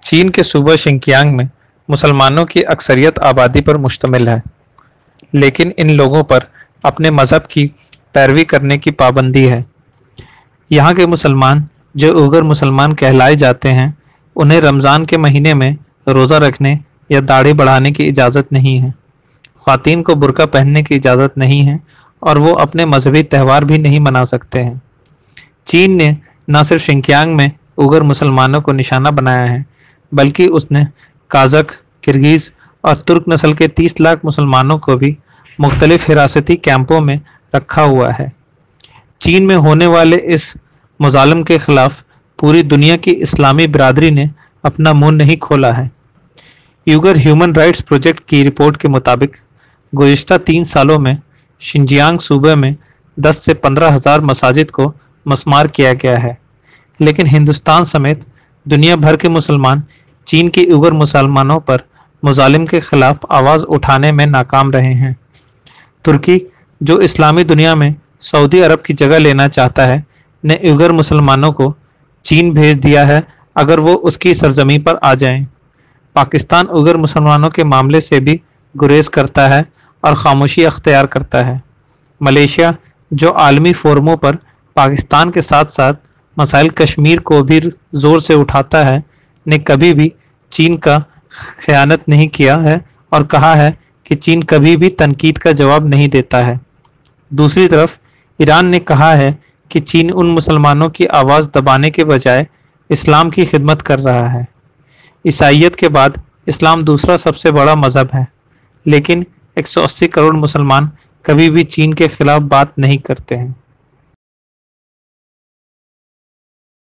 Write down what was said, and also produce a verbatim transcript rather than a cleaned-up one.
چین کے صوبہ شنکیانگ میں مسلمانوں کی اکثریت آبادی پر مشتمل ہے، لیکن ان لوگوں پر اپنے مذہب کی پیروی کرنے کی پابندی ہے۔ یہاں کے مسلمان جو اوغر مسلمان کہلائے جاتے ہیں، انہیں رمضان کے مہینے میں روزہ رکھنے یا داڑھی بڑھانے کی اجازت نہیں ہے، خواتین کو برقع پہننے کی اجازت نہیں ہے، اور وہ اپنے مذہبی تہوار بھی نہیں منا سکتے ہیں۔ چین نے نہ صرف شنکیانگ میں اوغر مسلمانوں کو نشانہ بنایا ہے، بلکہ اس نے قازق، کرغیز اور ترک نسل کے تیس لاکھ مسلمانوں کو بھی مختلف حراستی کیمپوں میں رکھا ہوا ہے۔ چین میں ہونے والے اس مظالم کے خلاف پوری دنیا کی اسلامی برادری نے اپنا منہ نہیں کھولا ہے۔ اوغر ہیومن رائٹس پروجیکٹ کی رپورٹ کے مطابق گزشتہ تین سالوں میں شنجیانگ صوبے میں دس سے پندرہ ہزار مساجد کو مسمار کیا گیا ہے، لیکن ہندوستان سمیت دنیا بھر کے مسلمان چین کے اوغر مسلمانوں پر مظالم کے خلاف آواز اٹھانے میں ناکام رہے ہیں۔ ترکی، جو اسلامی دنیا میں سعودی عرب کی جگہ لینا چاہتا ہے، نے اوغر مسلمانوں کو چین بھیج دیا ہے اگر وہ اس کی سرزمین پر آ جائیں۔ پاکستان اوغر مسلمانوں کے معاملے سے بھی گریز کرتا ہے اور خاموشی اختیار کرتا ہے۔ ملیشیا، جو عالمی فورموں پر پاکستان کے ساتھ ساتھ مسائل کشمیر کو بھی زور سے اٹھاتا ہے، نے کبھی بھی چین کا خیانت نہیں کیا ہے اور کہا ہے کہ چین کبھی بھی تنقید کا جواب نہیں دیتا ہے۔ دوسری طرف ایران نے کہا ہے کہ چین ان مسلمانوں کی آواز دبانے کے بجائے اسلام کی خدمت کر رہا ہے۔ عیسائیت کے بعد اسلام دوسرا سب سے بڑا مذہب ہے، لیکن ایک سو اسی کروڑ مسلمان کبھی بھی چین کے خلاف بات نہیں کرتے ہیں۔